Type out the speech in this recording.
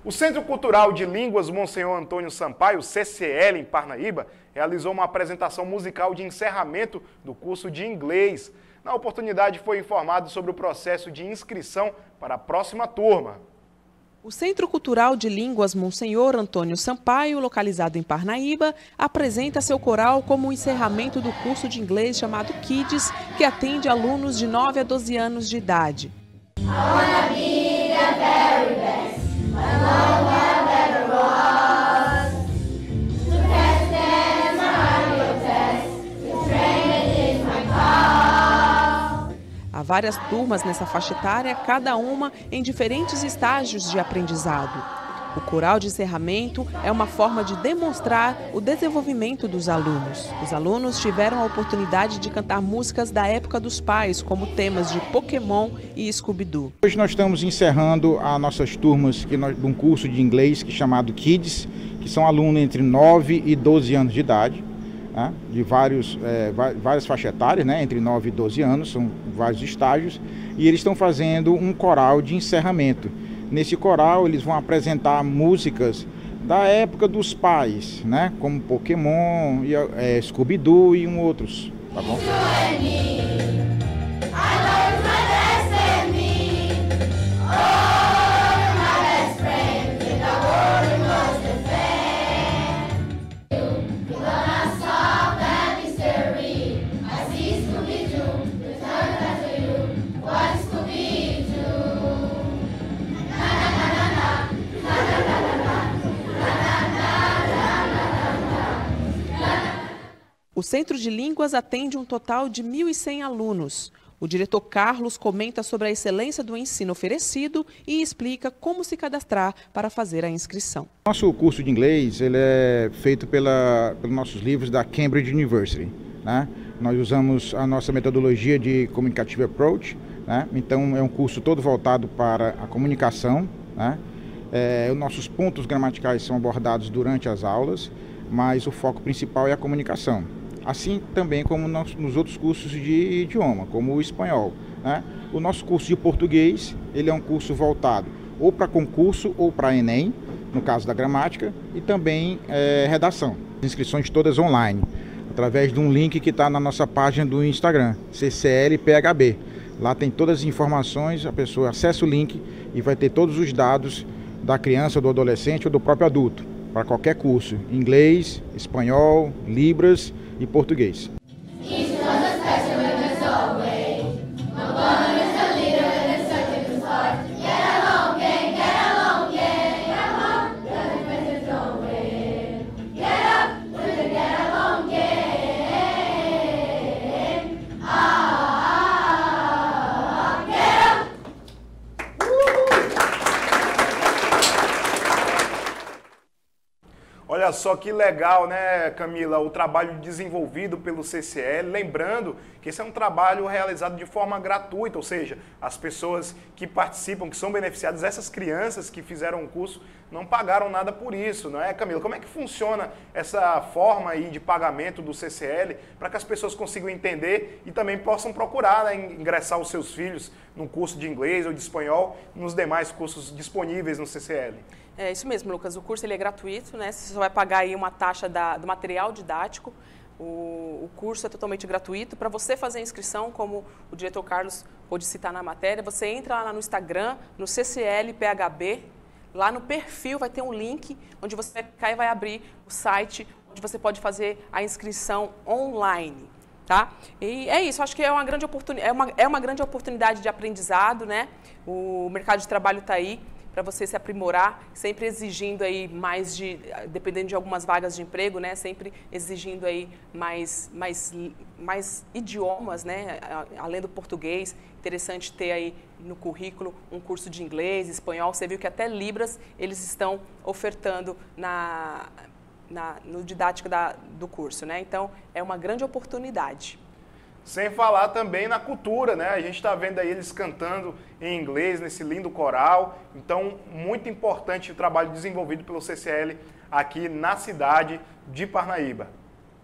O Centro Cultural de Línguas Monsenhor Antônio Sampaio, CCL, em Parnaíba, realizou uma apresentação musical de encerramento do curso de inglês. Na oportunidade, foi informado sobre o processo de inscrição para a próxima turma. O Centro Cultural de Línguas Monsenhor Antônio Sampaio, localizado em Parnaíba, apresenta seu coral como o encerramento do curso de inglês chamado Kids, que atende alunos de 9 a 12 anos de idade. Há várias turmas nessa faixa etária, cada uma em diferentes estágios de aprendizado. O coral de encerramento é uma forma de demonstrar o desenvolvimento dos alunos. Os alunos tiveram a oportunidade de cantar músicas da época dos pais, como temas de Pokémon e Scooby-Doo. Hoje nós estamos encerrando as nossas turmas de um curso de inglês chamado Kids, que são alunos entre 9 e 12 anos de idade. De várias faixas etárias, entre 9 e 12 anos, são vários estágios, e eles estão fazendo um coral de encerramento. Nesse coral eles vão apresentar músicas da época dos pais, como Pokémon, Scooby-Doo e outros, tá bom? O Centro de Línguas atende um total de 1.100 alunos. O diretor Carlos comenta sobre a excelência do ensino oferecido e explica como se cadastrar para fazer a inscrição. Nosso curso de inglês ele é feito pelos nossos livros da Cambridge University. Nós usamos a nossa metodologia de Communicative Approach, então é um curso todo voltado para a comunicação. Os nossos pontos gramaticais são abordados durante as aulas, mas o foco principal é a comunicação. Assim também como nos outros cursos de idioma, como o espanhol. O nosso curso de português, ele é um curso voltado ou para concurso ou para Enem, no caso da gramática, e também redação. Inscrições todas online, através de um link que está na nossa página do Instagram, CCLPHB. Lá tem todas as informações, a pessoa acessa o link e vai ter todos os dados da criança, do adolescente ou do próprio adulto, para qualquer curso, inglês, espanhol, libras e português. Olha só que legal, né, Camila, o trabalho desenvolvido pelo CCL, lembrando que esse é um trabalho realizado de forma gratuita, ou seja, as pessoas que participam, que são beneficiadas, essas crianças que fizeram o curso, não pagaram nada por isso, não é, Camila? Como é que funciona essa forma aí de pagamento do CCL para que as pessoas consigam entender e também possam procurar, ingressar os seus filhos no curso de inglês ou de espanhol, nos demais cursos disponíveis no CCL? É isso mesmo, Lucas. O curso ele é gratuito, Você só vai pagar aí uma taxa do material didático. O curso é totalmente gratuito. Para você fazer a inscrição, como o diretor Carlos pôde citar na matéria, você entra lá no Instagram, no CCLPHB. Lá no perfil vai ter um link onde você vai clicar e vai abrir o site onde você pode fazer a inscrição online. Tá? E é isso, acho que é uma grande oportunidade de aprendizado, O mercado de trabalho está aí para você se aprimorar, sempre exigindo aí dependendo de algumas vagas de emprego, sempre exigindo aí mais idiomas, além do português. Interessante ter aí no currículo um curso de inglês, espanhol. Você viu que até Libras eles estão ofertando no didático do curso, Então, é uma grande oportunidade. Sem falar também na cultura, A gente está vendo aí eles cantando em inglês, nesse lindo coral. Então, muito importante o trabalho desenvolvido pelo CCL aqui na cidade de Parnaíba.